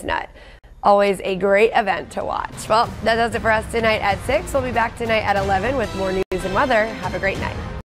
chestnut. Always a great event to watch. Well, that does it for us tonight at 6. We'll be back tonight at 11 with more news and weather. Have a great night.